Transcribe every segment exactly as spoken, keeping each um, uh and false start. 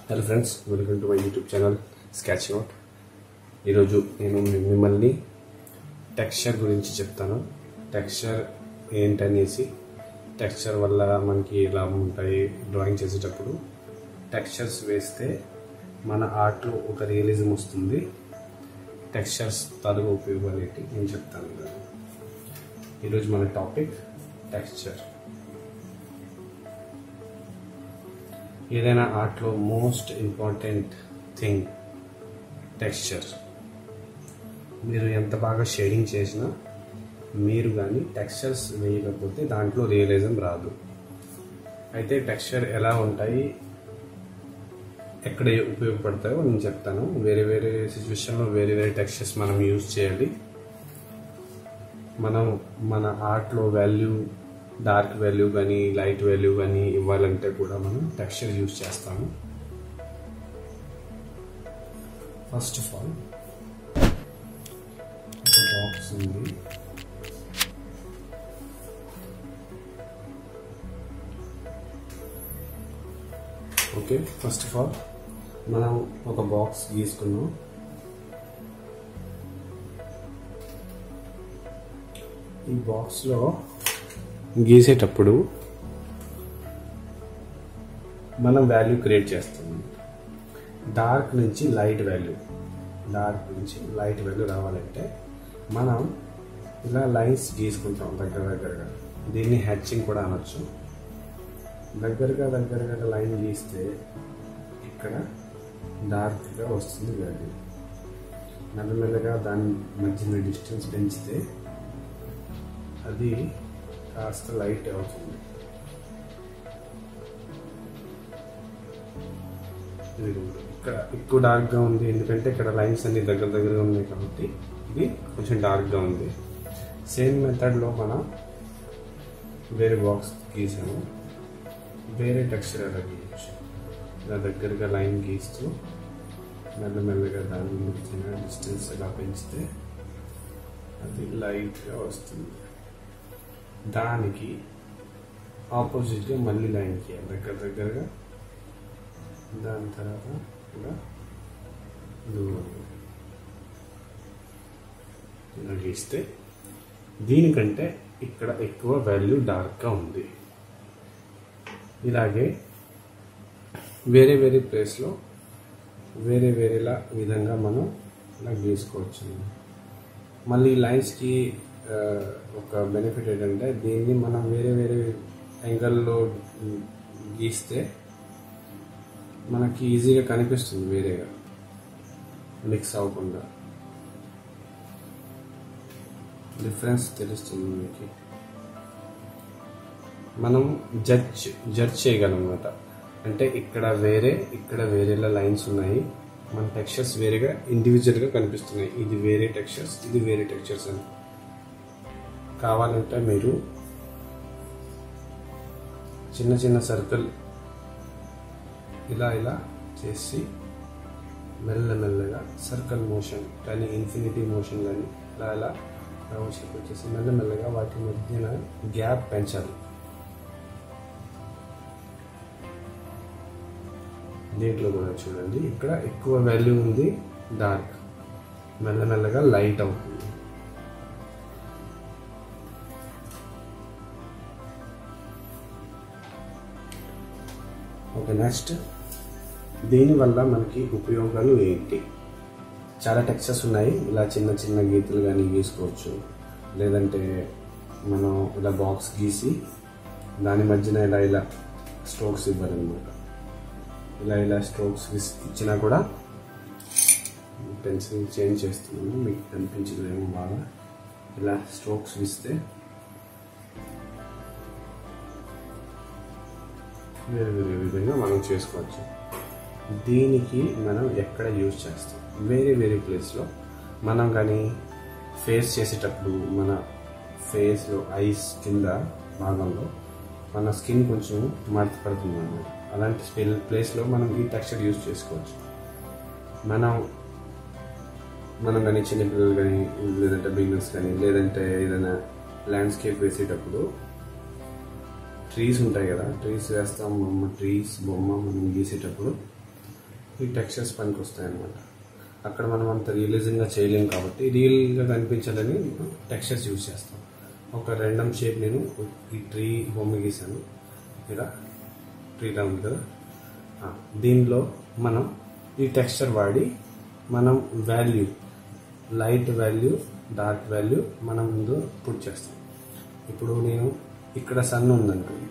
Hello friends, welcome to my YouTube channel sketch note. ఈరోజు నేను మిమ్మల్ని టెక్స్చర్ గురించి చెప్తాను. టెక్స్చర్ ఏంటనేసి, టెక్స్చర్ వల్ల మనకి ఎలా ఉంటాయి డ్రాయింగ్ చేసేటప్పుడు, టెక్స్చర్స్ వేస్తే మన ఆర్ట్లో ఒక రియలిజం వస్తుంది. టెక్స్చర్స్ తాలూకు ఉపయోగాలు ఏంటి నేను చెప్తాను. ఈరోజు మన టాపిక్ టెక్స్చర్. ఏదైనా ఆర్ట్లో మోస్ట్ ఇంపార్టెంట్ థింగ్ టెక్స్చర్. మీరు ఎంత బాగా షేడింగ్ చేసినా మీరు కానీ టెక్స్చర్స్ వేయకపోతే దాంట్లో రియలిజం రాదు. అయితే టెక్స్చర్ ఎలా ఉంటాయి, ఎక్కడ ఉపయోగపడతాయో నేను చెప్తాను. వేరే వేరే సిచ్యువేషన్లో వేరే వేరే టెక్స్చర్స్ మనం యూజ్ చేయాలి. మనం మన ఆర్ట్లో వాల్యూ, డార్క్ వాల్యూ కానీ లైట్ వాల్యూ కానీ ఇవ్వాలంటే కూడా మనం టెక్స్చర్ యూజ్ చేస్తాము. ఫస్ట్ ఆఫ్ ఆల్ ఒక బాక్స్ ఉంది. ఓకే, ఫస్ట్ ఆఫ్ ఆల్ మనం ఒక బాక్స్ గీసుకున్నాం. ఈ బాక్స్లో గీసేటప్పుడు మనం వాల్యూ క్రియేట్ చేస్తాం. డార్క్ నుంచి లైట్ వాల్యూ, డార్క్ నుంచి లైట్ వాల్యూ రావాలంటే మనం ఇలా లైన్స్ గీసుకుంటాం దగ్గర దగ్గరగా. దీన్ని హ్యాచింగ్ కూడా అనొచ్చు. దగ్గరగా దగ్గరగా లైన్ గీస్తే ఇక్కడ డార్క్గా వస్తుంది వాల్యూ. మెల్లమెల్లగా దాని మధ్యన డిస్టెన్స్ పెంచితే అది కాస్త లైట్ అవుతుంది. ఇక్కడ ఎక్కువ డార్క్గా ఉంది ఎందుకంటే ఇక్కడ లైన్స్ అన్ని దగ్గర దగ్గరగా ఉన్నాయి కాబట్టి ఇది కొంచెం డార్క్గా ఉంది. సేమ్ మెథడ్లో మనం వేరే బాక్స్ గీసాము. వేరే టెక్స్చర్ ఎలా గీయచ్చు, ఇలా దగ్గరగా లైన్ గీస్తూ మెల్లమెల్లగా దాని మధ్యన డిస్టెన్స్ ఎలా పెంచితే అది లైట్గా వస్తుంది. దానికి ఆపోజిట్గా మళ్ళీ లైన్ గీయాలి దగ్గర దగ్గరగా. దాని తర్వాత కూడా దూరంగా ఇలా గీస్తే దీనికంటే ఇక్కడ ఎక్కువ వాల్యూ డార్క్గా ఉంది. ఇలాగే వేరే వేరే ప్లేస్లో వేరే వేరేలా విధంగా మనం ఇలా గీసుకోవచ్చు. మళ్ళీ లైన్స్కి ఒక బెనిఫిట్ ఏంటంటే దీన్ని మనం వేరే వేరే యాంగిల్లో గీస్తే మనకి ఈజీగా కనిపిస్తుంది, వేరేగా మిక్స్ అవ్వకుండా డిఫరెన్స్ తెలుస్తుంది మీకు. మనం జడ్జ్ జడ్జ్ చేయగలం అన్నమాట. అంటే ఇక్కడ వేరే ఇక్కడ వేరేలా లైన్స్ ఉన్నాయి, మన టెక్స్చర్స్ వేరేగా ఇండివిజువల్గా కనిపిస్తున్నాయి. ఇది వేరే టెక్స్చర్స్, ఇది వేరే టెక్స్చర్స్ అని. కావాలంటే మీరు చిన్న చిన్న సర్కిల్ ఇలా ఇలా చేసి మెల్లమెల్లగా సర్కిల్ మోషన్ కానీ ఇన్ఫినిటీ మోషన్ కానీ ఇలా ఇలా రౌండ్స్కి వచ్చేసి మెల్లమెల్లగా వాటి మధ్యన గ్యాప్ పెంచాలి. దీంట్లో కూడా చూడండి, ఇక్కడ ఎక్కువ వాల్యూ ఉంది డార్క్, మెల్లమెల్లగా లైట్ అవుతుంది. ఓకే, నెక్స్ట్ దీనివల్ల మనకి ఉపయోగాలు ఏంటి? చాలా టెక్స్చర్స్ ఉన్నాయి. ఇలా చిన్న చిన్న గీతలు కానీ గీసుకోవచ్చు, లేదంటే మనం ఇలా బాక్స్ గీసి దాని మధ్యన ఇలా ఇలా స్ట్రోక్స్ ఇవ్వాలన్నమాట. ఇలా ఇలా స్ట్రోక్స్ ఇచ్చినా కూడా పెన్సిల్ చేంజ్ చేస్తున్నాను, మీకు కనిపించలేమో బాగా. ఇలా స్ట్రోక్స్ ఇస్తే వేరే వేరే విధంగా మనం చేసుకోవచ్చు. దీనికి మనం ఎక్కడ యూజ్ చేస్తాం? వేరే వేరే ప్లేస్లో మనం కానీ ఫేస్ చేసేటప్పుడు మన ఫేస్లో ఐస్ కింద భాగంలో మన స్కిన్ కొంచెం మడత పడుతుంది అన్నమాట. అలాంటి ప్లేస్లో మనం ఈ టెక్స్చర్ యూజ్ చేసుకోవచ్చు. మనం మనం కానీ చిన్నపిల్లలు కానీ లేదంటే బిగినర్స్ కానీ లేదంటే ఏదైనా ల్యాండ్స్కేప్ వేసేటప్పుడు ట్రీస్ ఉంటాయి కదా, ట్రీస్ వేస్తాం. బొమ్మ ట్రీస్ బొమ్మ మనం గీసేటప్పుడు ఈ టెక్స్చర్స్ పనికి వస్తాయి అన్నమాట. అక్కడ మనం అంత రియలిజంగా చేయలేము కాబట్టి రియల్గా కనిపించాలని టెక్స్చర్స్ యూజ్ చేస్తాం. ఒక ర్యాండమ్ షేప్ నేను ఈ ట్రీ బొమ్మ గీసాను, ఇలా ట్రీలా ఉంది కదా, దీనిలో మనం ఈ టెక్స్చర్ వాడి మనం value, light value, dark value మనం ముందు పుట్ చేస్తాం. ఇప్పుడు నేను ఇక్కడ సన్ ఉందనుకోండి,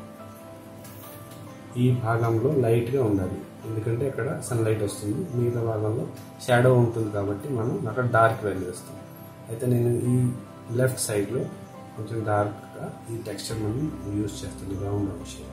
ఈ భాగంలో లైట్గా ఉండాలి, ఎందుకంటే అక్కడ సన్ లైట్ వస్తుంది. మిగతా భాగంలో షాడో ఉంటుంది కాబట్టి మనం అక్కడ డార్క్ వాల్యూ వస్తాం. అయితే నేను ఈ లెఫ్ట్ సైడ్లో కొంచెం డార్క్గా ఈ టెక్స్చర్ మనం యూజ్ చేస్తాను, రౌండ్ షేప్.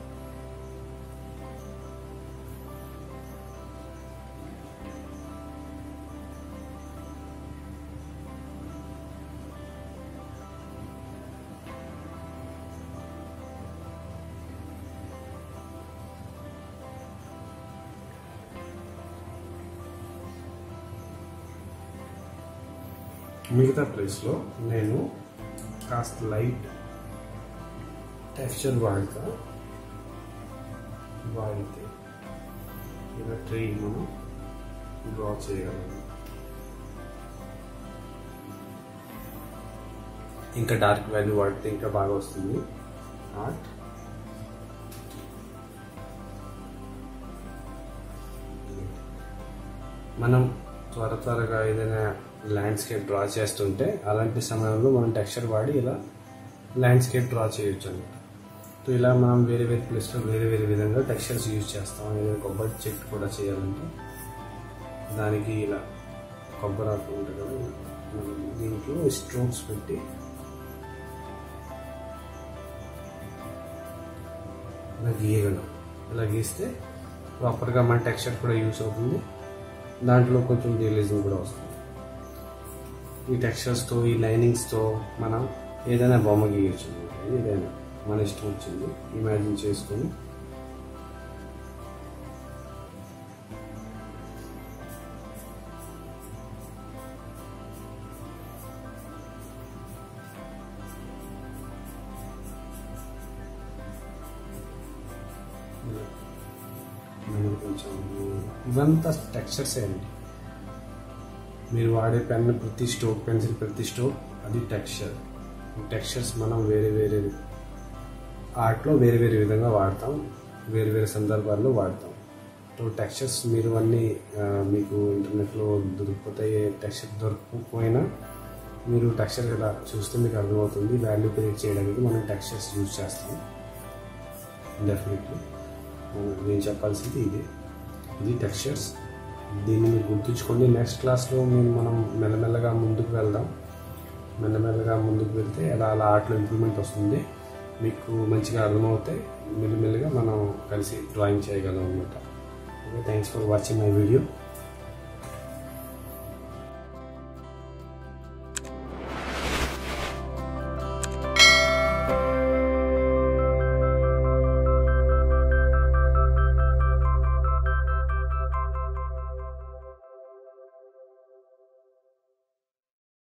మిగతా ప్లేస్లో నేను కాస్త లైట్ టెక్స్చర్ వాడతా వాడితే ఇలా ట్రీ మనం డ్రా చేయగలము. ఇంకా డార్క్ వాల్యూ వాడితే ఇంకా బాగా వస్తుంది ఆర్ట్. మనం త్వర త్వరగా ఏదైనా ల్యాండ్స్కేప్ డ్రా చేస్తుంటే అలాంటి సమయంలో మనం టెక్స్చర్ వాడి ఇలా ల్యాండ్స్కేప్ డ్రా చేయొచ్చు అనమాట. సో ఇలా మనం వేరే వేరే ప్లేస్లో వేరే వేరే విధంగా టెక్స్చర్స్ యూజ్ చేస్తాం. ఏదైనా కొబ్బరి చెట్టు కూడా చేయాలంటే దానికి ఇలా కొబ్బరి ఆకు ఉంటుంది కదా, మనం దీంట్లో స్ట్రోక్స్ పెట్టి ఇలా గీయగలం. ఇలా గీస్తే ప్రాపర్గా మన టెక్స్చర్ కూడా యూజ్ అవుతుంది, దాంట్లో కొంచెం రియలిజం కూడా వస్తుంది. ఈ టెక్స్చర్స్తో, ఈ లైనింగ్స్తో మనం ఏదైనా బొమ్మ గీయచ్చు. ఏదైనా మన ఇష్టం వచ్చింది ఇమాజిన్ చేసుకొని కొంచెం ఇవంతా టెక్స్చర్స్ అండి. మీరు వాడే పెన్ ప్రతి స్ట్రోక్, పెన్సిల్ ప్రతి స్ట్రోక్ అది టెక్స్చర్. టెక్స్చర్స్ మనం వేరే వేరే ఆర్ట్లో వేరే వేరే విధంగా వాడతాం, వేరే వేరే సందర్భాల్లో వాడతాం. సో టెక్స్చర్స్ మీరు అన్నీ మీకు ఇంటర్నెట్లో దొరికిపోతాయి. టెక్స్చర్ దొరకకపోయినా మీరు టెక్స్చర్ ఇలా చూస్తే మీకు అర్థమవుతుంది. వాల్యూ క్రియేట్ చేయడానికి మనం టెక్స్చర్స్ యూజ్ చేస్తాం. డెఫినెట్లీ నేను చెప్పాల్సింది ఇదే, ఇది టెక్స్చర్స్. దీన్ని మీరు గుర్తుంచుకోండి. నెక్స్ట్ క్లాస్లో మేము మనం మెల్లమెల్లగా ముందుకు వెళ్దాం. మెల్లమెల్లగా ముందుకు వెళ్తే అలా అలా ఆర్ట్లో ఇంప్రూవ్మెంట్ వస్తుంది. మీకు మంచిగా అర్థమవుతాయి. మెల్లమెల్లగా మనం కలిసి డ్రాయింగ్ చేయగలం అన్నమాట. Okay, thanks for watching my video.